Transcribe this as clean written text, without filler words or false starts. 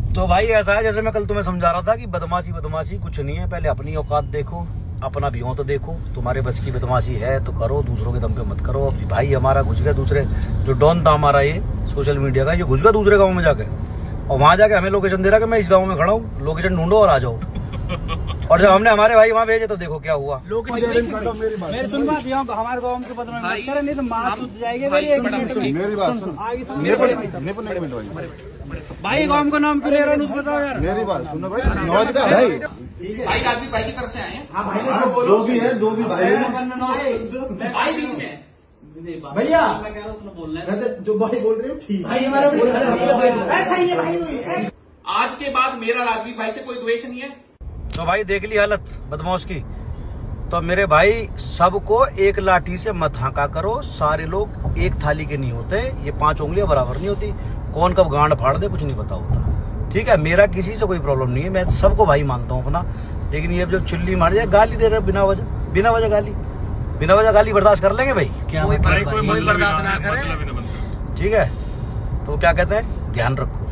तो भाई ऐसा है, जैसे मैं कल तुम्हें समझा रहा था कि बदमाशी कुछ नहीं है। पहले अपनी औकात देखो, अपना भी हो तो देखो। तुम्हारे बस की बदमाशी है तो करो, दूसरों के दम पे मत करो। भाई हमारा घुस गया दूसरे, जो डॉन था हमारा ये सोशल मीडिया का, ये घुस गया दूसरे गाँव में जाके, और वहां जाके हमें लोकेशन दे रहा कि मैं इस गाँव में खड़ा हूँ, लोकेशन ढूंढो और आ जाओ। और जब हमने हमारे भाई वहाँ भेजे तो देखो क्या हुआ। मेरी सुन बात, हमारे गाँव के बदमाश करे नहीं तो मार जाएगी। मेरी बात सुन, भाई गाँव का नाम क्यों ले रहा हूँ बताओ यार। मेरी बात सुनो भाई, भाई राजवीर भाई की तरफ से आए हैं। हाँ भाई, दो भी है, दो भी भाई बीच में भैया मैं कह रहा हूँ बोलना है, जो भाई बोल रहे हो ठीक भाई, हमारा ऐसा ही है भाई। आज के बाद मेरा राजवीर भाई से कोई द्वेष नहीं है। तो भाई देख ली हालत बदमाश की। तो मेरे भाई सबको एक लाठी से मत हाँका करो। सारे लोग एक थाली के नहीं होते, ये 5 उंगलियां बराबर नहीं होती। कौन कब गांड फाड़ दे कुछ नहीं पता होता। ठीक है, मेरा किसी से कोई प्रॉब्लम नहीं है, मैं सबको भाई मानता हूँ अपना। लेकिन ये जब चिल्ली मार जाए, गाली दे रहे बिना वजह गाली बर्दाश्त कर लेंगे भाई? क्या कोई बर्दाश्त ना करे। ठीक है, तो क्या कहते हैं, ध्यान रखो।